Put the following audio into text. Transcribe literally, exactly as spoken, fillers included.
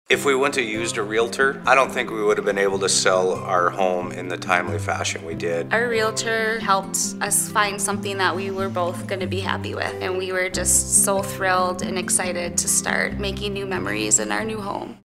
If we wouldn't have used a realtor, I don't think we would have been able to sell our home in the timely fashion we did. Our realtor helped us find something that we were both going to be happy with, and we were just so thrilled and excited to start making new memories in our new home.